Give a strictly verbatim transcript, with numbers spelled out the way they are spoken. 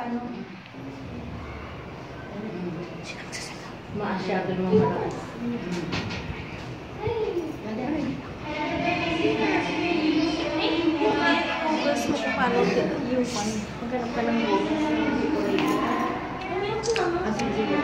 ano. Masyado naman malakas. Gusto mo kung paano yung pan. Maghanap ka ng bukas. Ah, sige.